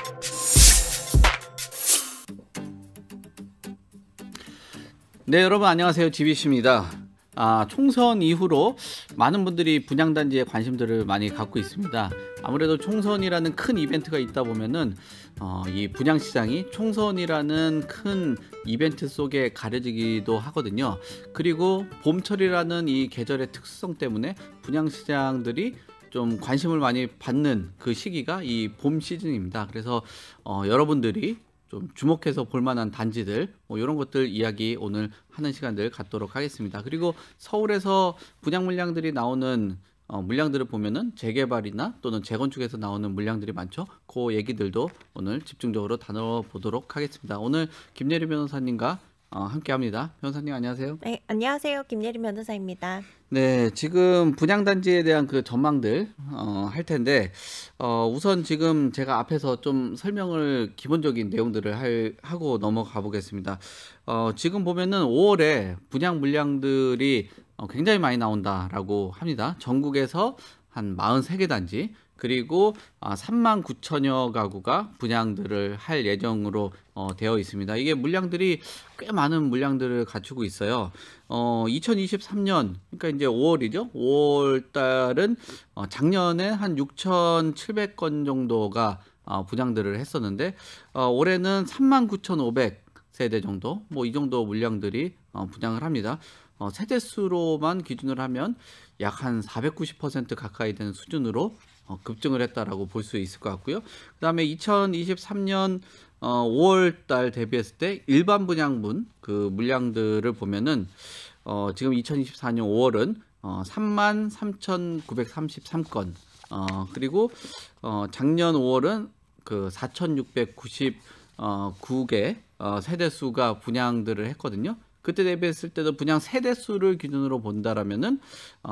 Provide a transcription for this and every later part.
네, 여러분 안녕하세요. 지비씨입니다. 총선 이후로 많은 분들이 분양단지에 관심들을 많이 갖고 있습니다. 아무래도 총선이라는 큰 이벤트가 있다 보면은 이 분양시장이 총선이라는 큰 이벤트 속에 가려지기도 하거든요. 그리고 봄철이라는 이 계절의 특수성 때문에 분양시장들이 좀 관심을 많이 받는 그 시기가 이 봄 시즌입니다. 그래서 여러분들이 좀 주목해서 볼만한 단지들 이런 것들 이야기 오늘 하는 시간들 갖도록 하겠습니다. 그리고 서울에서 분양 물량들이 나오는 물량들을 보면은 재개발이나 또는 재건축에서 나오는 물량들이 많죠. 그 얘기들도 오늘 집중적으로 다뤄보도록 하겠습니다. 오늘 김예리 변호사님과 함께합니다. 변호사님 안녕하세요. 네, 안녕하세요. 김예리 변호사입니다. 네, 지금 분양단지에 대한 그 전망들 할 텐데 우선 지금 제가 앞에서 좀 설명을 기본적인 내용들을 하고 넘어가 보겠습니다. 지금 보면은 5월에 분양 물량들이 굉장히 많이 나온다라고 합니다. 전국에서 한 43개 단지 그리고 39,000여 가구가 분양들을 할 예정으로 되어 있습니다. 이게 물량들이 꽤 많은 물량들을 갖추고 있어요. 2023년 그러니까 이제 5월이죠. 5월 달은 작년에 한 6,700건 정도가 분양들을 했었는데 올해는 39,500세대 정도 뭐 이 정도 물량들이 분양을 합니다. 세대수로만 기준을 하면 약 한 490% 가까이 되는 수준으로 급증을 했다라고 볼 수 있을 것 같고요. 그 다음에 2023년 5월 달 대비했을 때 일반 분양분 그 물량들을 보면은 지금 2024년 5월은 33,933건 그리고 작년 5월은 그 4,699개 세대수가 분양들을 했거든요. 그때 대비했을 때도 분양 세대수를 기준으로 본다라면은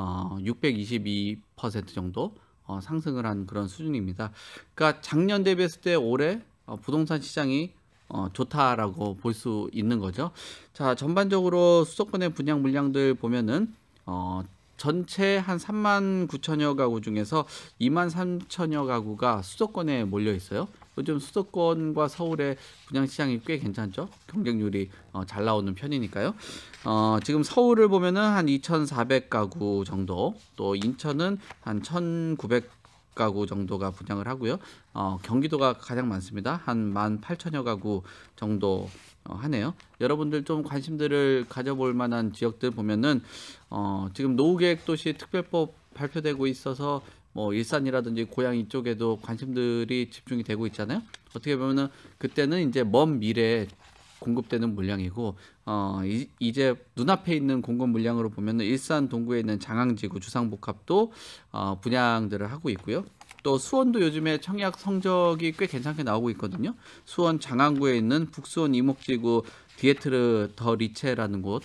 622% 정도 상승을 한 그런 수준입니다. 그러니까 작년 대비했을 때 올해 부동산 시장이 좋다라고 볼 수 있는 거죠. 자, 전반적으로 수도권의 분양 물량들 보면은 전체 한 39,000여 가구 중에서 23,000여 가구가 수도권에 몰려 있어요. 요즘 수도권과 서울의 분양시장이 꽤 괜찮죠. 경쟁률이 잘 나오는 편이니까요. 지금 서울을 보면은 한 2,400가구 정도, 또 인천은 한 1,900가구 정도가 분양을 하고요. 경기도가 가장 많습니다. 한 18,000여 가구 정도 하네요. 여러분들 좀 관심들을 가져볼 만한 지역들 보면은 지금 노후계획도시 특별법 발표되고 있어서 뭐 일산이라든지 고양이 쪽에도 관심들이 집중이 되고 있잖아요. 어떻게 보면은 그때는 이제 먼 미래에 공급되는 물량이고 이제 눈앞에 있는 공급 물량으로 보면은 일산 동구에 있는 장항지구 주상복합도 분양들을 하고 있고요. 또 수원도 요즘에 청약 성적이 꽤 괜찮게 나오고 있거든요. 수원 장항구에 있는 북수원 이목지구 디에트르 더 리체라는 곳,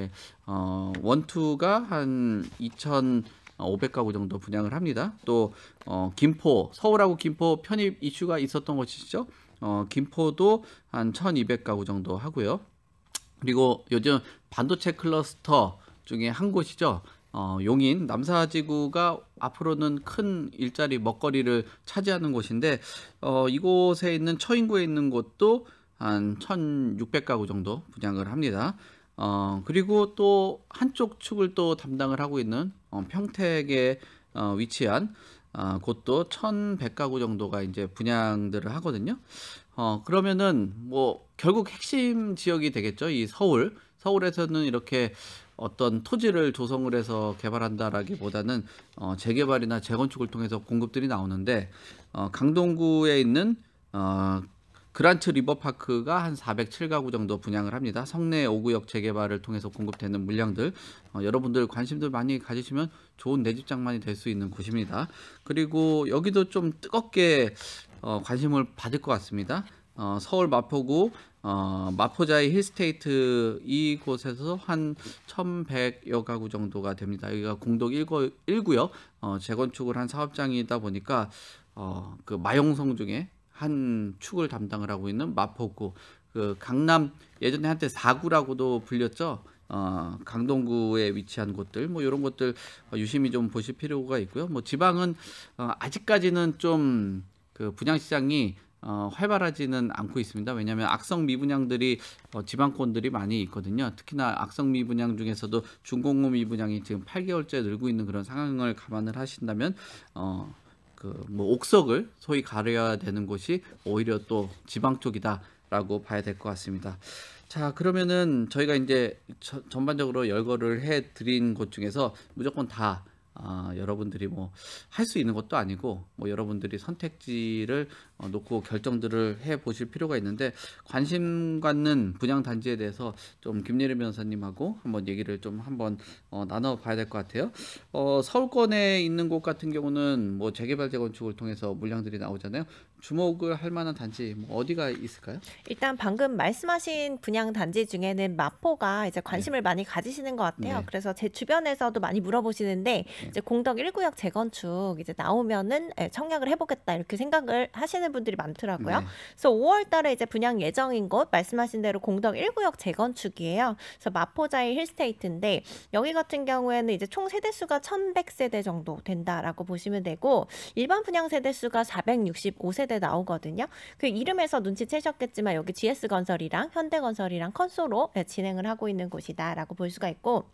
원투가 한 2,500가구 정도 분양을 합니다. 또 김포, 서울하고 김포 편입 이슈가 있었던 곳이죠. 김포도 한 1,200가구 정도 하고요. 그리고 요즘 반도체 클러스터 중에 한 곳이죠. 용인 남사지구가 앞으로는 큰 일자리 먹거리를 차지하는 곳인데 이곳에 있는 처인구에 있는 곳도 한 1,600가구 정도 분양을 합니다. 그리고 또 한쪽 축을 또 담당을 하고 있는 평택에 위치한 곳도 1,100가구 정도가 이제 분양들을 하거든요. 그러면은 뭐 결국 핵심 지역이 되겠죠. 이 서울에서는 이렇게 어떤 토지를 조성을 해서 개발한다라기보다는 재개발이나 재건축을 통해서 공급들이 나오는데 강동구에 있는 그란트 리버파크가 한 407가구 정도 분양을 합니다. 성내 5구역 재개발을 통해서 공급되는 물량들 여러분들 관심들 많이 가지시면 좋은 내 집 장만이 될 수 있는 곳입니다. 그리고 여기도 좀 뜨겁게 관심을 받을 것 같습니다. 서울 마포구 마포자이 힐스테이트 이곳에서 한 1,100여 가구 정도가 됩니다. 여기가 공동 1구역 재건축을 한 사업장이다 보니까 그 마용성 중에 한 축을 담당을 하고 있는 마포구, 그 강남 예전에 한때 4구라고도 불렸죠. 강동구에 위치한 곳들 뭐 이런 것들 유심히 좀 보실 필요가 있고요. 뭐 지방은 아직까지는 좀 그 분양 시장이 활발하지는 않고 있습니다. 왜냐하면 악성 미분양들이 지방권들이 많이 있거든요. 특히나 악성 미분양 중에서도 준공모 미분양이 지금 8개월째 늘고 있는 그런 상황을 감안을 하신다면 뭐 옥석을 소위 가려야 되는 곳이 오히려 또 지방 쪽이다라고 봐야 될 것 같습니다. 자, 그러면은 저희가 이제 전반적으로 열거를 해드린 곳 중에서 무조건 다 여러분들이 뭐 할 수 있는 것도 아니고 뭐 여러분들이 선택지를 놓고 결정들을 해 보실 필요가 있는데, 관심 갖는 분양 단지에 대해서 좀 김예림 변호사님하고 한번 얘기를 좀 한번 나눠 봐야 될 것 같아요. 서울권에 있는 곳 같은 경우는 뭐 재개발 재건축을 통해서 물량들이 나오잖아요. 주목을 할 만한 단지 뭐 어디가 있을까요? 일단 방금 말씀하신 분양 단지 중에는 마포가 이제 관심을 많이 가지시는 것 같아요. 네. 그래서 제 주변에서도 많이 물어보시는데 이제 공덕 1구역 재건축 이제 나오면은 청약을 해보겠다 이렇게 생각을 하시는 분들이 많더라고요. 네. 그래서 5월달에 이제 분양 예정인 곳 말씀하신 대로 공덕 1구역 재건축이에요. 그래서 마포자이 힐스테이트인데 여기 같은 경우에는 이제 총 세대수가 1,100세대 정도 된다라고 보시면 되고, 일반 분양 세대수가 465세대 나오거든요. 그 이름에서 눈치채셨겠지만 여기 GS건설이랑 현대건설이랑 컨소로 진행을 하고 있는 곳이다라고 볼 수가 있고,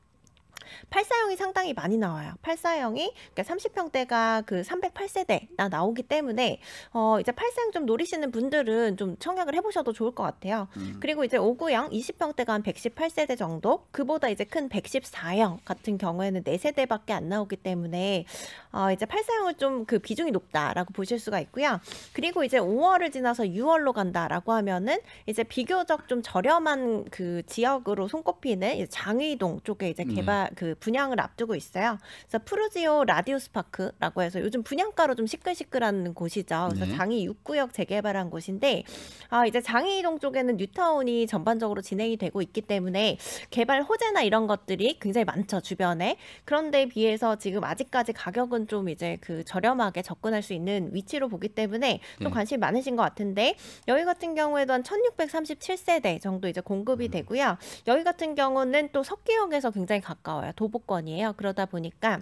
8사형이 상당히 많이 나와요. 8사형이 그러니까 30평대가 그 308세대나 나오기 때문에 이제 8사형 좀 노리시는 분들은 좀 청약을 해보셔도 좋을 것 같아요. 그리고 이제 5구형 20평대가 한 118세대 정도, 그보다 이제 큰 114형 같은 경우에는 4세대밖에 안 나오기 때문에 이제 8사형을 좀 그 비중이 높다라고 보실 수가 있고요. 그리고 이제 5월을 지나서 6월로 간다라고 하면은 이제 비교적 좀 저렴한 그 지역으로 손꼽히는 이제 장의동 쪽에 이제 개발 그 분양을 앞두고 있어요. 그래서 푸르지오 라디우스 파크라고 해서 요즘 분양가로 좀 시끌시끌한 곳이죠. 그래서 네. 장이 6구역 재개발한 곳인데 이제 장의동 쪽에는 뉴타운이 전반적으로 진행이 되고 있기 때문에 개발 호재나 이런 것들이 굉장히 많죠, 주변에. 그런데 비해서 지금 아직까지 가격은 좀 이제 그 저렴하게 접근할 수 있는 위치로 보기 때문에 좀 네. 관심이 많으신 것 같은데, 여기 같은 경우에도 한 1637세대 정도 이제 공급이 되고요. 여기 같은 경우는 또 석계역에서 굉장히 가까워요. 도보권이에요. 그러다 보니까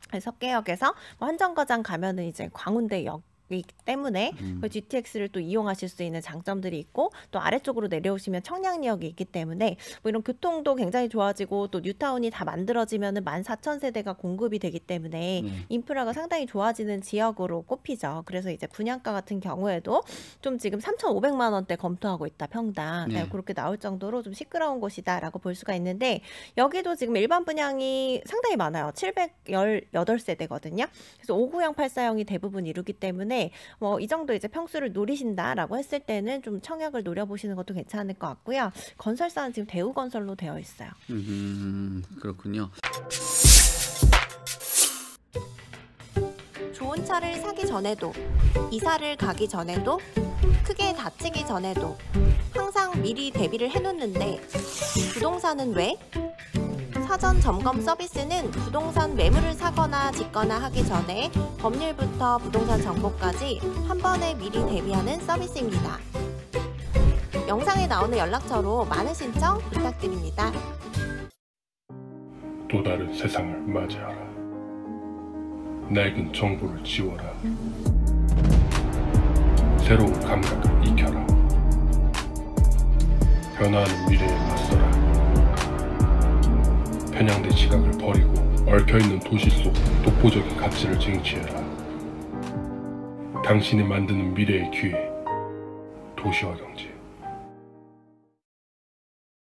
석계역에서 뭐 한정거장 가면은 이제 광운대역 이기 때문에 그 GTX를 또 이용하실 수 있는 장점들이 있고, 또 아래쪽으로 내려오시면 청량리역이 있기 때문에 뭐 이런 교통도 굉장히 좋아지고, 또 뉴타운이 다 만들어지면은 14,000세대가 공급이 되기 때문에 인프라가 상당히 좋아지는 지역으로 꼽히죠. 그래서 이제 분양가 같은 경우에도 좀 지금 3,500만 원대 검토하고 있다, 평당. 네. 그렇게 나올 정도로 좀 시끄러운 곳이다라고 볼 수가 있는데, 여기도 지금 일반 분양이 상당히 많아요. 718세대거든요. 그래서 5구형 8사형이 대부분 이루기 때문에 뭐 이 정도 이제 평수를 노리신다라고 했을 때는 좀 청약을 노려보시는 것도 괜찮을 것 같고요. 건설사는 지금 대우건설로 되어 있어요. 그렇군요. 좋은 차를 사기 전에도, 이사를 가기 전에도, 크게 다치기 전에도 항상 미리 대비를 해놓는데 부동산은 왜? 사전 점검 서비스는 부동산 매물을 사거나 짓거나 하기 전에 법률부터 부동산 정보까지 한 번에 미리 대비하는 서비스입니다. 영상에 나오는 연락처로 많은 신청 부탁드립니다. 또 다른 세상을 맞이하라. 낡은 정보를 지워라. 새로운 감각을 익혀라. 변화하는 미래에 맞서라. 편향된 시각을 버리고 얽혀있는 도시 속 독보적인 가치를 쟁취해라. 당신이 만드는 미래의 기회, 도시화 경제.